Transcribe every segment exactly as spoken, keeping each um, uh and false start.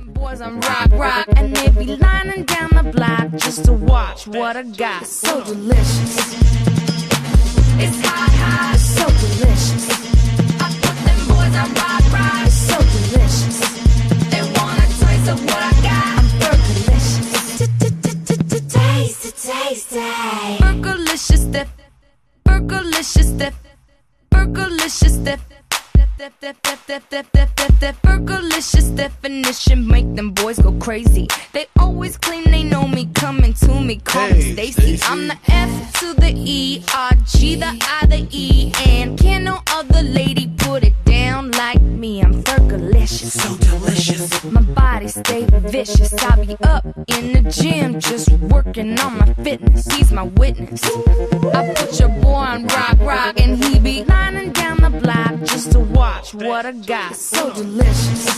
Boys on rock, rock, and they be lining down the block just to watch what I got. So delicious. It's hot, hot, it's so delicious. I put them boys on rock, rock, it's so delicious. They want a taste of what I got. I'm burgerlicious. Taste it, taste it. Burgerlicious, stiff. Burgerlicious, stiff. Burgerlicious, stiff. Burgerlicious definition make them boys go crazy. They always claim they know me, coming to me, call me Stacy. I'm the F to the E, R, G, the I, the E, and can no other lady put it down like me. I'm Fergalicious, so delicious. My body stay vicious. I be up in the gym just working on my fitness. He's my witness. I put your boy on rock, rock, and he be lining down the block just to watch what I got. So delicious.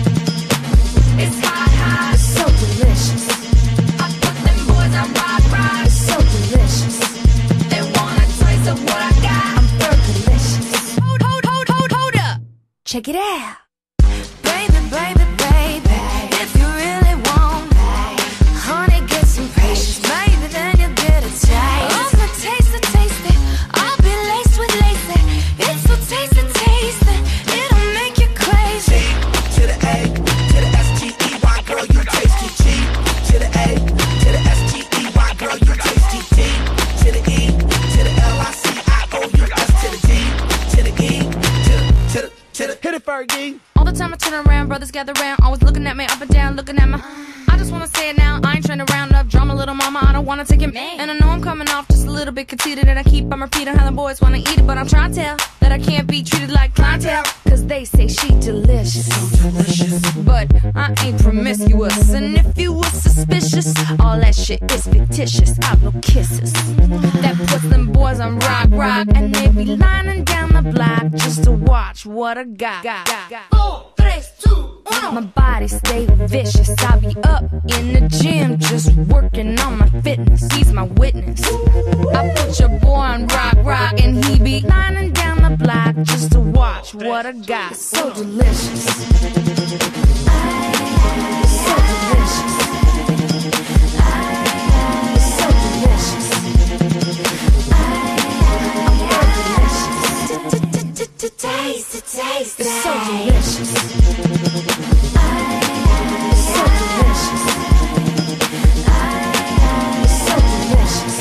It's hot, hot, it's so delicious. I put them boys on rock, rock, it's so delicious. They want a taste of what I got. I'm Fergalicious. Hold, hold, hold, hold, hold up. Check it out. Baby, baby, baby, if you really want, honey, get some patience. Maybe then you'll get a taste. I'm gonna taste it, taste it. I'll be laced with lace. It's so tasty, tasty. It'll make you crazy. To the A, to the S T E Y, girl, you tasty. G to the A, to the S T E Y, girl, you tasty. D to the E, to the L I C I O U S to the D, to the E, to the, to the, to the, hit it, Fergie. All the time I turn around, brothers gather round, always looking at me up and down, looking at my. I just wanna say it now, I ain't trying to round up drama, little mama, I don't wanna take it. And I know I'm coming off just a little bit conceited, and I keep on repeating how the boys wanna eat it, but I'm trying to tell that I can't be treated like clientele, cause they say she delicious, So delicious. but I ain't promiscuous. And if you was suspicious, all that shit is fictitious. I blow kisses that puts them boys on rock, rock, and they be lining down the block just to watch what I got. got, got, got. Four, three, two, uno. My body stay vicious. I be up in the gym just working on my fitness. He's my witness. I put your boy on rock, rock, and he be lining down the block just to watch what I got. So delicious. So delicious. So delicious. Taste it, taste it. It's so delicious. It's so delicious. It's so delicious.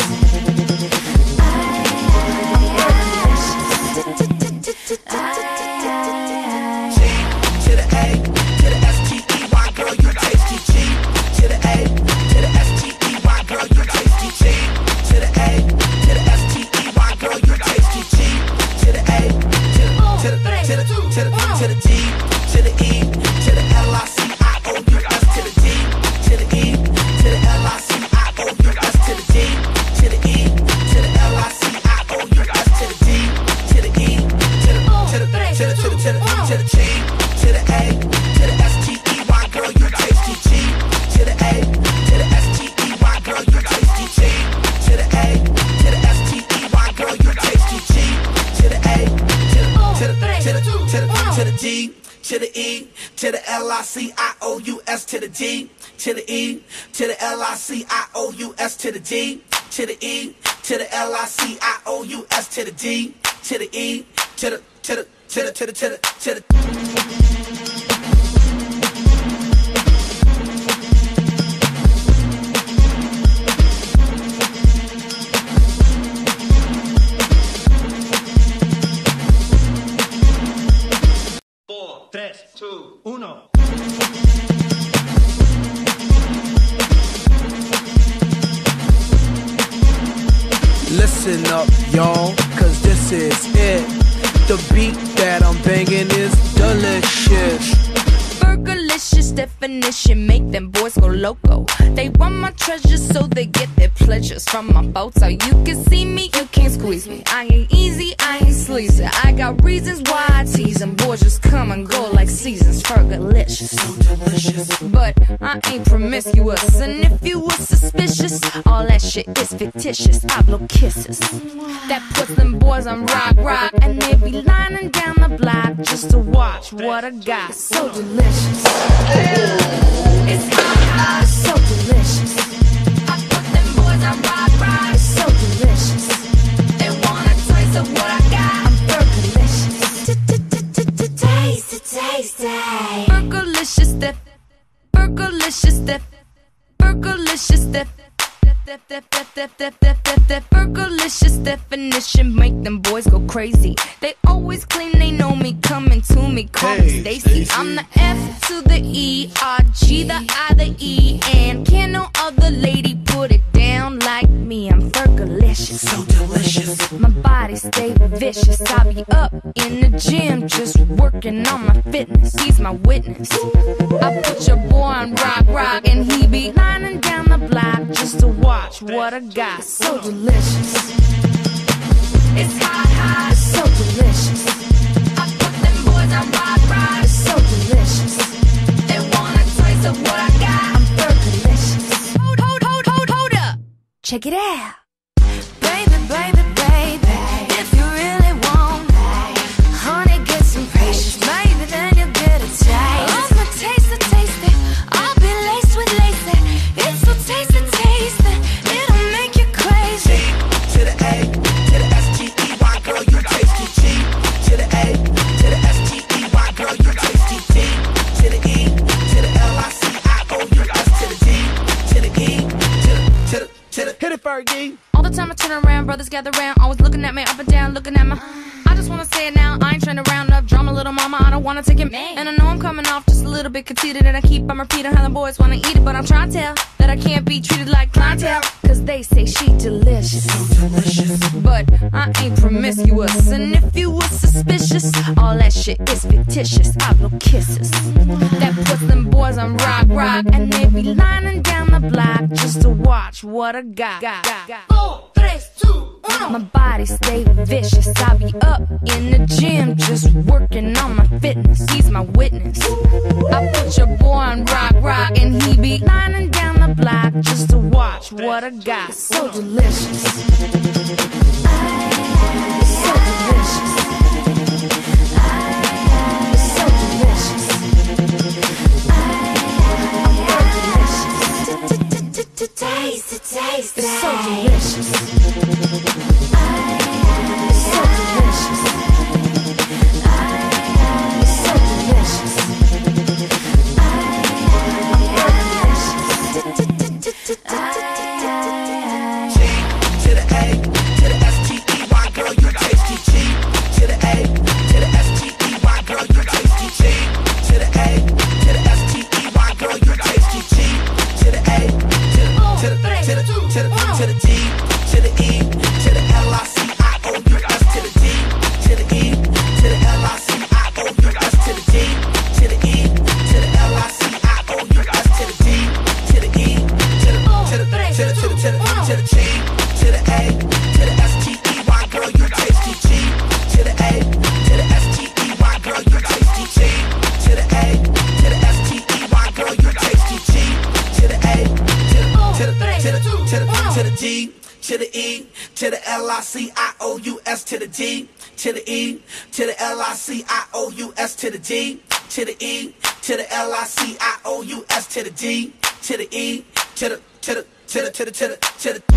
G to the A, to the S T E Y, girl, you tasty. G to the A, to the S T E Y, girl, you tasty. G to the A, to the S T E Y, girl, you tasty. G to the A, to the, to the, to the, to the, to the D, to the E, to the L I C I O U S to the D, to the E, to the L I C I O U S to the D, to the E, to the L I C I O U S to the D, to the E, to the, to the, to the, to the, to the, to the G, to the A, to the S T E Y, girl, you tasty. G to the A, to the S T E Y, girl, you tasty. G to the A, to the S T E Y, girl, you tasty. G to the A, to the, to the, to the, to the, to the D, to the E, to the L I C I O U S to the D, to the E, to the L I C I O U S to the D, to the E, to the L I C I O U S to the D, to the E, to the, to the, to the, to the, to the, to the. Four, tres, two, uno. Listen up, y'all, cause this is it. The beat that I'm banging is delicious. Burgerlicious definition make them boys go loco. They want my treasures so they get their pleasures from my photo. You can see me, you can't squeeze me. I ain't easy, I ain't sleazy. I got reasons why I tease them. Boys just come and go like seasons. Burgerlicious, So delicious. but I ain't promiscuous. And if you was suspicious, all that shit is fictitious. I blow kisses that puts them boys on rock, rock, and they be lining down the block just to watch what I got. So delicious. It's hot, hot, it's so delicious. I put them boys on rock, rock. It's so delicious. They want a taste of what I got. I'm Fergalicious. Taste it, taste it. Fergalicious, def. Fergalicious, def. Fergalicious, def. Fergalicious definition make them boys go crazy. They always claim they know me, coming to me, call me Stacy. I'm the F to the E, R, G, the I, the E, and can no other lady put it down like me. I'm Fergalicious, So delicious. my body stay vicious. I be up in the gym just working on my fitness. He's my witness. I put your boy on rock, rock, and he be lining down the block just to watch what I got. So delicious. It's hot, hot, it's so delicious. I put them boys on rock, rock. It's so delicious. They want a taste of what I got. I'm Fergalicious. Hold, hold, hold, hold, hold up. Check it out. Baby, baby, baby, if you really want, honey, get some precious. Maybe then you'll get a taste. I'm a taste it, taste it. I'll be laced with lace it. It's so tasty, tasty. It'll make you crazy. To the A, to the S T E Y, girl, you tasty. G to the A, to the S T E Y, girl, you tasty. D to the E, to the L I C I O U S to the D, to the E, to the, to the, to the. Hit it, Fergie. All the time I turn around, brothers gather round, always looking at me up and down, looking at my. I just wanna say it now, I ain't trying to round up drama, little mama, I don't wanna take it. And I know I'm coming off just a little bit conceited, and I keep on repeating how the boys wanna eat it, but I'm trying to tell that I can't be treated like clientele, cause they say she delicious. So delicious. But I ain't promiscuous, and if you was suspicious, all that shit is fictitious. I blow kisses that puts them boys on rock, rock, and they be lining down the block just to watch what I got. Four, tres, two, uno. My body stay vicious. I be up in the gym just working on my fitness. He's my witness. I put your boy on rock, rock, and he be lining down the block just to watch what I got. So delicious. So delicious. So delicious. I'm Fergalicious. Taste it, taste it. It's so delicious. It's so delicious. It's so delicious. I'm Fergalicious. G to the A, to the S T E Y, girl, you tasty. G to the A, to the S T E Y, girl, you tasty. G to the A, to the S T E Y, girl, you tasty. G to the A, to the, to the, to the, to the, to the D, to the E, to the L I C I O U S to the D, to the E, to the L I C I O U S to the D, to the E, to the L I C I O U S to the D, to the E, to the, to the, to the, to the, to the, to the G, to the A, to the S T E Y, girl, you tasty. G to the A, to the S T E Y, girl, you tasty. G to the A, to the S T E Y, girl, you tasty. G to the A, to the, to the, to the, to the, to the D, to the E, to the L I C I O U S to the D, to the E, to the L I C I O U S to the D, to the E, to the L I C I O U S to the D, to the E, to the, to the, to the, to the, to the, to the.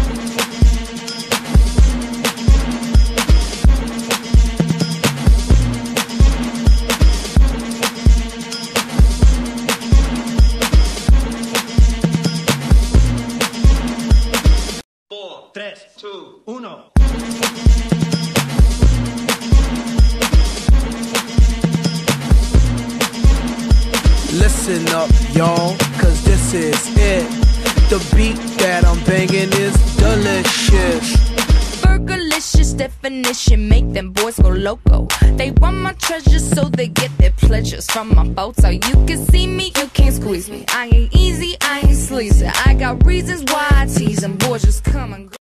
Four, tres, two, uno. Listen up, y'all, cause this is it. The beat that I'm banging is delicious. Fergalicious definition make them boys go loco. They want my treasures so they get their pleasures from my photo. You can see me, you can't squeeze me. I ain't easy, I ain't sleazy. I got reasons why I tease them. Boys just come and go.